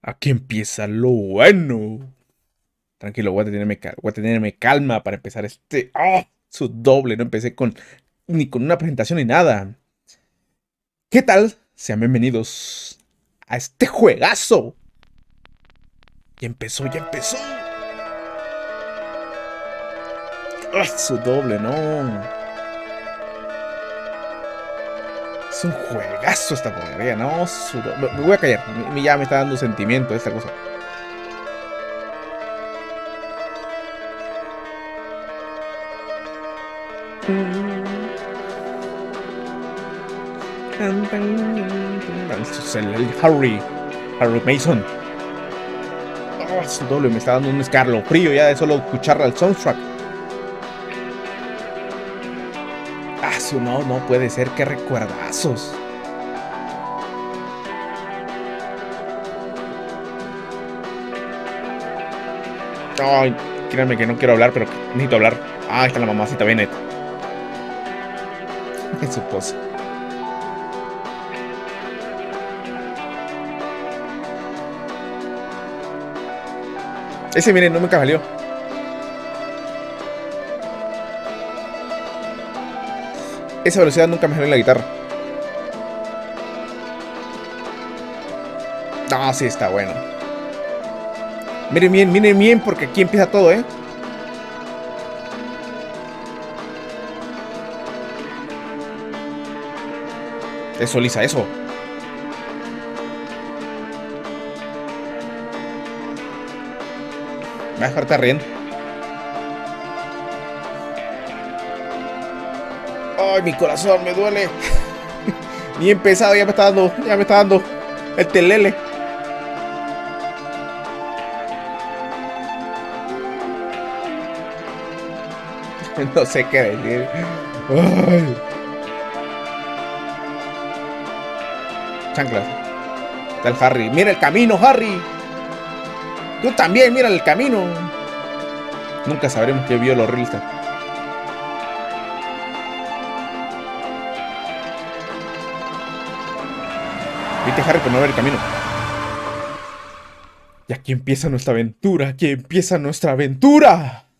Aquí empieza lo bueno. Tranquilo, voy a tenerme calma para empezar este. ¡Oh! Su doble. No empecé ni con una presentación ni nada. ¿Qué tal? Sean bienvenidos a este juegazo. Ya empezó, ya empezó. ¡Ah! Su doble, no. Es un juegazo esta porquería, no. Su doble. Me voy a callar. Ya me está dando sentimiento esta cosa. Es el Harry Mason. Oh, su doble me está dando un escalofrío ya de solo escuchar al soundtrack. Ah, su no puede ser, qué recuerdazos. Ay, créanme que no quiero hablar, pero necesito hablar. Ah, ahí está la mamacita Bennett. En su pose. Ese, miren, no me salió. Esa velocidad nunca me salió en la guitarra. No, sí está bueno. Miren bien, porque aquí empieza todo, ¿eh? Eso, Lisa, eso. Me va a dejar estar riendo. Ay, mi corazón me duele. Bien pesado, ya me está dando el telele. No sé qué decir. Ay. Chanclas. Está el Harry. Mira el camino, Harry. Tú también, mira el camino. Nunca sabremos qué vio lo realista. Viste, Harry, por no ver el camino. Y aquí empieza nuestra aventura. Aquí empieza nuestra aventura.